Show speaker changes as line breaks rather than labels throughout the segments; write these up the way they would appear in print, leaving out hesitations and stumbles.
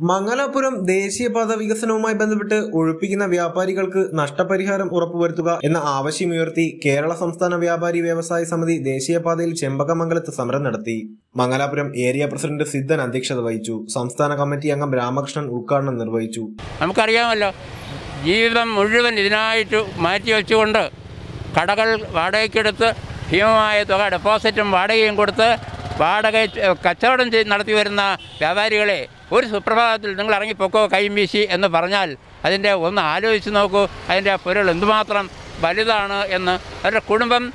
മംഗലാപുരം ദേശീയപാത വികസനവുമായി ബന്ധപ്പെട്ട് ഒഴിപ്പിക്കുന്ന വ്യാപാരികൾക്ക് നഷ്ടപരിഹാരം ഉറപ്പുവരുത്തുക എന്ന ആവശ്യമുയർത്തി കേരള സംസ്ഥാന വ്യാപാരി വ്യവസായ സമിതി ദേശീയപാതയിൽ ചെമ്പകമംഗലത്ത് സമരം നടത്തി. മംഗലാപുരം ഏരിയ പ്രസിഡന്റ് സിദ്ധൻ അധ്യക്ഷത വഹിച്ചു. സംസ്ഥാന കമ്മിറ്റി അംഗം രാമകൃഷ്ണൻ ഉദ്ഘാടനം നിർവഹിച്ചു.
നമുക്കറിയാമല്ലോ, ജീവിതം മുഴുവൻ ഇതിനായിട്ട് മാറ്റിവെച്ചുകൊണ്ട് കടകൾ വാടകയ്ക്കെടുത്ത് ഭീമമായ തുക ഡെപ്പോസിറ്റും വാടകയും കൊടുത്ത് വാടക കച്ചവടം നടത്തി വരുന്ന വ്യാപാരികളെ ഒരു സുപ്രഭാതത്തിൽ നിങ്ങൾ ഇറങ്ങിപ്പോക്കോ കൈയും വീശി എന്ന് പറഞ്ഞാൽ അതിൻ്റെ ഒന്ന് ആലോചിച്ച് നോക്കൂ. അതിൻ്റെ പൊരുൾ എന്തുമാത്രം വലുതാണ് എന്ന്. അവരുടെ കുടുംബം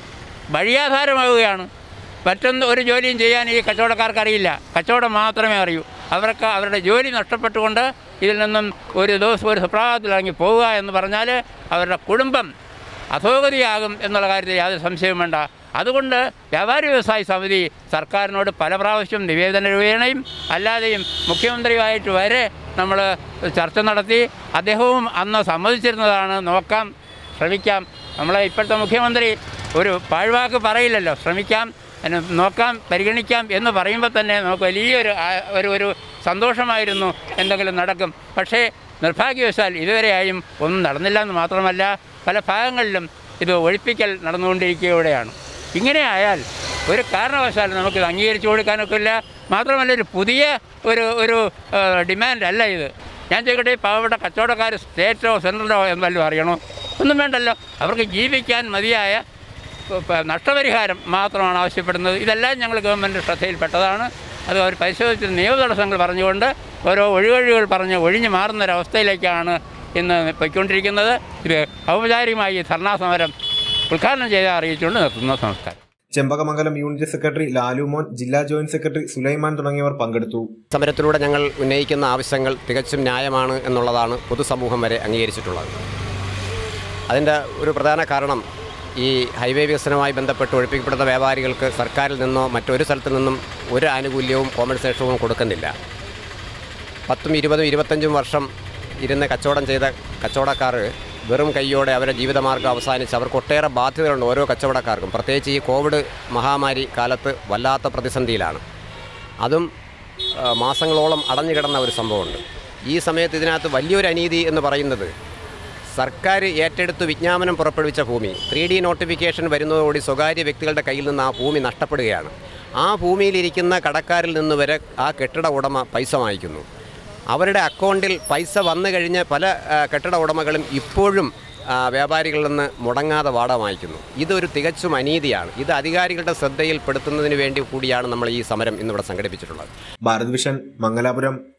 വഴിയാധാരമാവുകയാണ്. മറ്റൊന്ന് ഒരു ജോലിയും ചെയ്യാൻ ഈ കച്ചവടക്കാർക്കറിയില്ല. കച്ചവടം മാത്രമേ അറിയൂ. അവർക്ക് അവരുടെ ജോലി നഷ്ടപ്പെട്ടുകൊണ്ട് ഇതിൽ നിന്നും ഒരു ദിവസം ഒരു സുപ്രഭാതത്തിൽ ഇറങ്ങി പോവുക എന്ന് പറഞ്ഞാൽ അവരുടെ കുടുംബം അധോഗതിയാകും എന്നുള്ള കാര്യത്തിൽ യാതൊരു സംശയവും വേണ്ട. അതുകൊണ്ട് വ്യാപാരി വ്യവസായ സമിതി സർക്കാരിനോട് പല പ്രാവശ്യം നിവേദന രൂപേണയും അല്ലാതെയും മുഖ്യമന്ത്രിയുമായിട്ട് വരെ നമ്മൾ ചർച്ച നടത്തി. അദ്ദേഹവും അന്ന് സമ്മതിച്ചിരുന്നതാണ്. നോക്കാം, ശ്രമിക്കാം. നമ്മളെ ഇപ്പോഴത്തെ മുഖ്യമന്ത്രി ഒരു പാഴ്വാക്ക് പറയില്ലല്ലോ. ശ്രമിക്കാം, നോക്കാം, പരിഗണിക്കാം എന്ന് പറയുമ്പോൾ തന്നെ നമുക്ക് വലിയൊരു ഒരു സന്തോഷമായിരുന്നു, എന്തെങ്കിലും നടക്കും. പക്ഷേ നിർഭാഗ്യവശാൽ ഇതുവരെയായും ഒന്നും നടന്നില്ല എന്ന് മാത്രമല്ല, പല ഭാഗങ്ങളിലും ഇത് ഒഴിപ്പിക്കൽ നടന്നുകൊണ്ടിരിക്കുകയാണ്. ഇങ്ങനെ ആയാൽ ഒരു കാരണവശാലും നമുക്കിത് അംഗീകരിച്ചു കൊടുക്കാനൊക്കില്ല. മാത്രമല്ല, ഒരു പുതിയ ഒരു ഡിമാൻഡ് അല്ല ഇത്. ഞാൻ ചോദിക്കട്ടെ, പാവപ്പെട്ട കച്ചവടക്കാർ സ്റ്റേറ്റോ സെൻട്രലോ എന്നല്ലോ അറിയണോ? ഒന്നും വേണ്ടല്ലോ. അവർക്ക് ജീവിക്കാൻ മതിയായ നഷ്ടപരിഹാരം മാത്രമാണ് ആവശ്യപ്പെടുന്നത്. ഇതെല്ലാം ഞങ്ങൾ ഗവൺമെൻറ് ശ്രദ്ധയിൽപ്പെട്ടതാണ്. അത് അവർ പരിശോധിച്ച് നിയമ തടസ്സങ്ങൾ പറഞ്ഞുകൊണ്ട് ഓരോ ഒഴികഴിവുകൾ പറഞ്ഞ് ഒഴിഞ്ഞു മാറുന്നൊരവസ്ഥയിലേക്കാണ് ഇന്ന് പൊയ്ക്കൊണ്ടിരിക്കുന്നത്. ഇത് ഔപചാരികമായി ധർണാ സമരം ഉദ്ഘാടനം ചെയ്ത് അറിയിച്ചുകൊണ്ട് നിർത്തുന്ന സംസ്കാരം.
ചെമ്പകമംഗലം യൂണിറ്റ് സെക്രട്ടറി ലാലുമോൻ, ജില്ലാ ജോയിന്റ് സെക്രട്ടറി സുലൈമാൻ തുടങ്ങിയവർ പങ്കെടുത്തു.
സമരത്തിലൂടെ ഞങ്ങൾ ഉന്നയിക്കുന്ന ആവശ്യങ്ങൾ തികച്ചും ന്യായമാണ് എന്നുള്ളതാണ് പൊതുസമൂഹം വരെ അംഗീകരിച്ചിട്ടുള്ളത്. അതിൻ്റെ ഒരു പ്രധാന കാരണം ഈ ഹൈവേ വികസനവുമായി ബന്ധപ്പെട്ട് ഒഴിപ്പിക്കപ്പെടുന്ന വ്യാപാരികൾക്ക് സർക്കാരിൽ നിന്നോ മറ്റൊരു സ്ഥലത്തു നിന്നും ഒരു ആനുകൂല്യവും കോമ്പൻസേഷനും കൊടുക്കുന്നില്ല. 10, 20, 25 വർഷം ഇരുന്ന് കച്ചവടം ചെയ്ത കച്ചവടക്കാർ വെറും കൈയോടെ അവരുടെ ജീവിതമാർഗ്ഗം അവസാനിച്ച് അവർക്ക് ഒട്ടേറെ ബാധ്യതകളുണ്ട്. ഓരോ കച്ചവടക്കാർക്കും പ്രത്യേകിച്ച് ഈ കോവിഡ് മഹാമാരി കാലത്ത് വല്ലാത്ത പ്രതിസന്ധിയിലാണ്. അതും മാസങ്ങളോളം അടഞ്ഞു കിടന്ന ഒരു സംഭവമുണ്ട്. ഈ സമയത്ത് ഇതിനകത്ത് വലിയൊരു അനീതി എന്ന് പറയുന്നത്, സർക്കാർ ഏറ്റെടുത്ത് വിജ്ഞാപനം പുറപ്പെടുവിച്ച ഭൂമി 3D നോട്ടിഫിക്കേഷൻ വരുന്നതോടെ സ്വകാര്യ വ്യക്തികളുടെ കയ്യിൽ നിന്ന് ആ ഭൂമി നഷ്ടപ്പെടുകയാണ്. ആ ഭൂമിയിലിരിക്കുന്ന കടക്കാരിൽ നിന്ന് വരെ ആ കെട്ടിട ഉടമ പൈസ വാങ്ങിക്കുന്നു. അവരുടെ അക്കൗണ്ടിൽ പൈസ വന്നു കഴിഞ്ഞ് പല കെട്ടിട ഉടമകളും ഇപ്പോഴും വ്യാപാരികളിൽ നിന്ന് മുടങ്ങാതെ വാടക വാങ്ങിക്കുന്നു. ഇതൊരു തികച്ചും അനീതിയാണ്. ഇത് അധികാരികളുടെ ശ്രദ്ധയിൽപ്പെടുത്തുന്നതിന് വേണ്ടി കൂടിയാണ് നമ്മൾ ഈ സമരം ഇന്നിവിടെ സംഘടിപ്പിച്ചിട്ടുള്ളത്.
ഭാരത് വിഷൻ, മംഗലാപുരം.